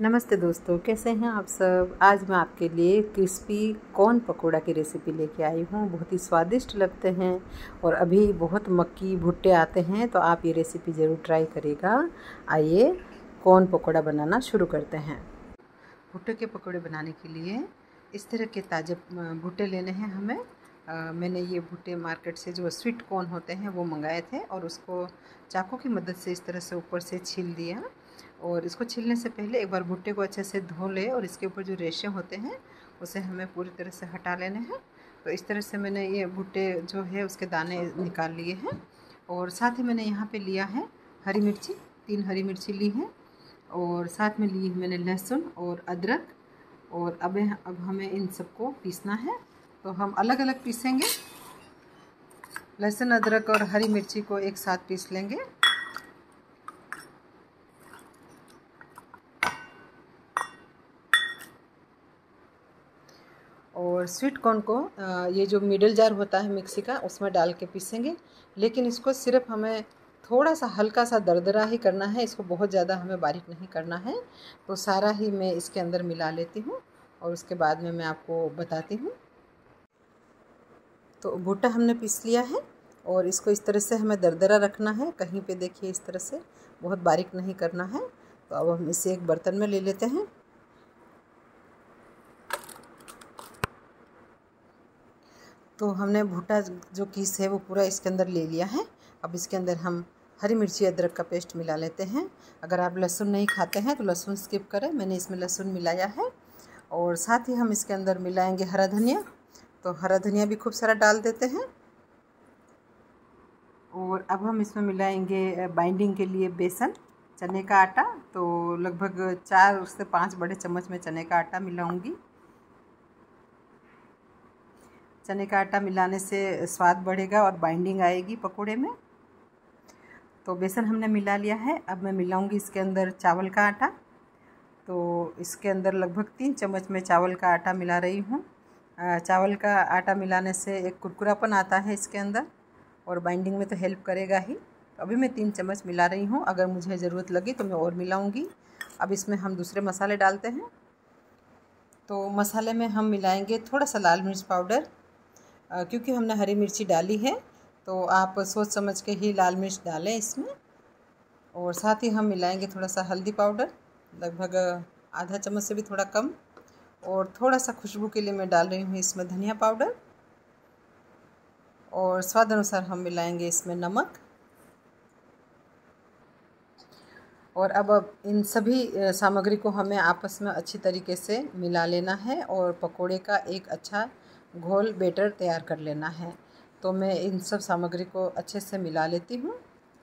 नमस्ते दोस्तों, कैसे हैं आप सब। आज मैं आपके लिए क्रिस्पी कॉर्न पकोड़ा की रेसिपी लेके आई हूँ। बहुत ही स्वादिष्ट लगते हैं और अभी बहुत मक्की भुट्टे आते हैं, तो आप ये रेसिपी ज़रूर ट्राई करिएगा। आइए कॉर्न पकोड़ा बनाना शुरू करते हैं। भुट्टे के पकोड़े बनाने के लिए इस तरह के ताज़े भुट्टे लेने हैं हमें। मैंने ये भुट्टे मार्केट से जो स्वीट कॉर्न होते हैं वो मंगाए थे और उसको चाकू की मदद से इस तरह से ऊपर से छील दिया। और इसको छीलने से पहले एक बार भुट्टे को अच्छे से धो ले और इसके ऊपर जो रेशे होते हैं उसे हमें पूरी तरह से हटा लेने हैं। तो इस तरह से मैंने ये भुट्टे जो है उसके दाने निकाल लिए हैं। और साथ ही मैंने यहाँ पे लिया है हरी मिर्ची, 3 हरी मिर्ची ली हैं। और साथ में ली मैंने लहसुन और अदरक। और अब हमें इन सबको पीसना है, तो हम अलग अलग पीसेंगे। लहसुन, अदरक और हरी मिर्ची को एक साथ पीस लेंगे। और स्वीट कॉर्न को ये जो मिडल जार होता है मिक्सी का, उसमें डाल के पीसेंगे। लेकिन इसको सिर्फ हमें थोड़ा सा हल्का सा दरदरा ही करना है, इसको बहुत ज़्यादा हमें बारीक नहीं करना है। तो सारा ही मैं इसके अंदर मिला लेती हूँ और उसके बाद में मैं आपको बताती हूँ। तो भुट्टा हमने पीस लिया है और इसको इस तरह से हमें दरदरा रखना है। कहीं पे देखिए इस तरह से, बहुत बारीक नहीं करना है। तो अब हम इसे एक बर्तन में ले लेते हैं। तो हमने भुट्टा जो पीस है वो पूरा इसके अंदर ले लिया है। अब इसके अंदर हम हरी मिर्ची अदरक का पेस्ट मिला लेते हैं। अगर आप लहसुन नहीं खाते हैं तो लहसुन स्किप करें, मैंने इसमें लहसुन मिलाया है। और साथ ही हम इसके अंदर मिलाएंगे हरा धनिया। तो हरा धनिया भी खूब सारा डाल देते हैं। और अब हम इसमें मिलाएंगे बाइंडिंग के लिए बेसन, चने का आटा। तो लगभग 4 से 5 बड़े चम्मच में चने का आटा मिलाऊंगी। चने का आटा मिलाने से स्वाद बढ़ेगा और बाइंडिंग आएगी पकोड़े में। तो बेसन हमने मिला लिया है। अब मैं मिलाऊंगी इसके अंदर चावल का आटा। तो इसके अंदर लगभग 3 चम्मच में चावल का आटा मिला रही हूँ। चावल का आटा मिलाने से एक कुरकुरापन आता है इसके अंदर और बाइंडिंग में तो हेल्प करेगा ही। तो अभी मैं 3 चम्मच मिला रही हूँ, अगर मुझे ज़रूरत लगी तो मैं और मिलाऊंगी। अब इसमें हम दूसरे मसाले डालते हैं। तो मसाले में हम मिलाएंगे थोड़ा सा लाल मिर्च पाउडर, क्योंकि हमने हरी मिर्ची डाली है तो आप सोच समझ के ही लाल मिर्च डालें इसमें। और साथ ही हम मिलाएंगे थोड़ा सा हल्दी पाउडर, लगभग आधा चम्मच से भी थोड़ा कम। और थोड़ा सा खुशबू के लिए मैं डाल रही हूँ इसमें धनिया पाउडर। और स्वाद अनुसार हम मिलाएंगे इसमें नमक। और अब इन सभी सामग्री को हमें आपस में अच्छी तरीके से मिला लेना है और पकोड़े का एक अच्छा घोल बैटर तैयार कर लेना है। तो मैं इन सब सामग्री को अच्छे से मिला लेती हूँ।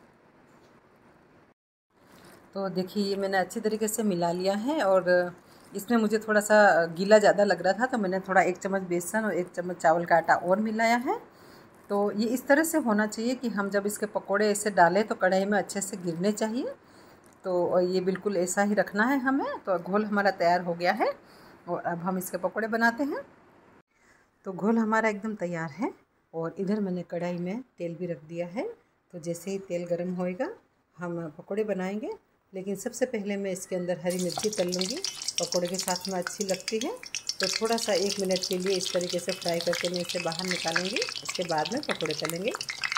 तो देखिए ये मैंने अच्छी तरीके से मिला लिया है। और इसमें मुझे थोड़ा सा गीला ज़्यादा लग रहा था, तो मैंने थोड़ा 1 चम्मच बेसन और 1 चम्मच चावल का आटा और मिलाया है। तो ये इस तरह से होना चाहिए कि हम जब इसके पकोड़े ऐसे डालें तो कढ़ाई में अच्छे से गिरने चाहिए। तो ये बिल्कुल ऐसा ही रखना है हमें। तो घोल हमारा तैयार हो गया है और अब हम इसके पकोड़े बनाते हैं। तो घोल हमारा एकदम तैयार है और इधर मैंने कढ़ाई में तेल भी रख दिया है। तो जैसे ही तेल गर्म होएगा हम पकोड़े बनाएंगे। लेकिन सबसे पहले मैं इसके अंदर हरी मिर्ची तल लूँगी, पकोड़े के साथ में अच्छी लगती है। तो थोड़ा सा 1 मिनट के लिए इस तरीके से फ्राई करके मैं इसे बाहर निकालूँगी। इसके बाद में पकोड़े तलेंगे।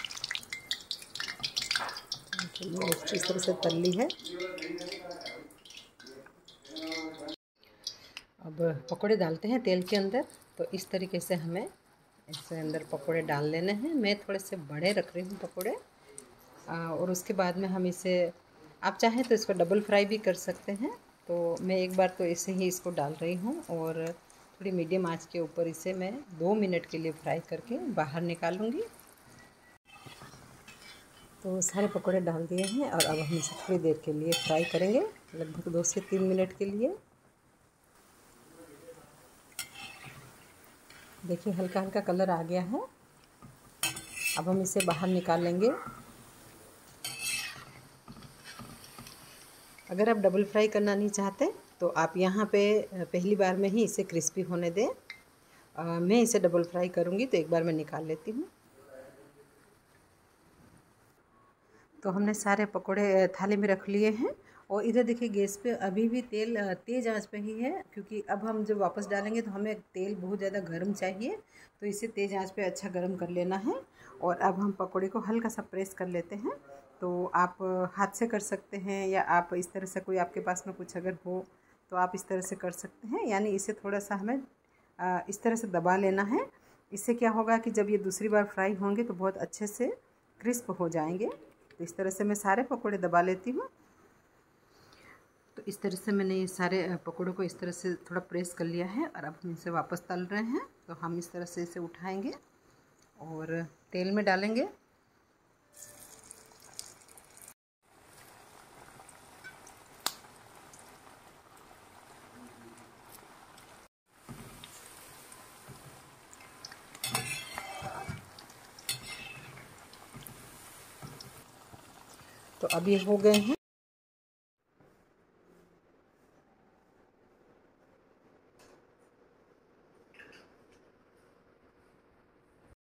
इस तरह से तल ली है। अब पकोड़े डालते हैं तेल के अंदर। तो इस तरीके से हमें इसके अंदर पकोड़े डाल लेने हैं। मैं थोड़े से बड़े रख रही हूँ पकोड़े। और उसके बाद में हम इसे, आप चाहें तो इसको डबल फ्राई भी कर सकते हैं। तो मैं एक बार तो ऐसे ही इसको डाल रही हूँ और थोड़ी मीडियम आंच के ऊपर इसे मैं 2 मिनट के लिए फ्राई करके बाहर निकालूँगी। तो सारे पकोड़े डाल दिए हैं और अब हम इसे थोड़ी देर के लिए फ्राई करेंगे, लगभग 2 से 3 मिनट के लिए। देखिए हल्का हल्का कलर आ गया है। अब हम इसे बाहर निकाल लेंगे। अगर आप डबल फ्राई करना नहीं चाहते तो आप यहाँ पे पहली बार में ही इसे क्रिस्पी होने दें। मैं इसे डबल फ्राई करूँगी, तो एक बार मैं निकाल लेती हूँ। तो हमने सारे पकोड़े थाली में रख लिए हैं और इधर देखिए गैस पे अभी भी तेल तेज़ आंच पे ही है, क्योंकि अब हम जब वापस डालेंगे तो हमें तेल बहुत ज़्यादा गर्म चाहिए, तो इसे तेज़ आंच पे अच्छा गर्म कर लेना है। और अब हम पकौड़े को हल्का सा प्रेस कर लेते हैं। तो आप हाथ से कर सकते हैं, या आप इस तरह से कोई आपके पास में कुछ अगर हो तो आप इस तरह से कर सकते हैं। यानी इसे थोड़ा सा हमें इस तरह से दबा लेना है। इससे क्या होगा कि जब ये दूसरी बार फ्राई होंगे तो बहुत अच्छे से क्रिस्प हो जाएंगे। तो इस तरह से मैं सारे पकौड़े दबा लेती हूँ। तो इस तरह से मैंने ये सारे पकौड़ों को इस तरह से थोड़ा प्रेस कर लिया है, और अब हम इसे वापस तल रहे हैं। तो हम इस तरह से इसे उठाएंगे और तेल में डालेंगे। तो अब ये हो गए हैं।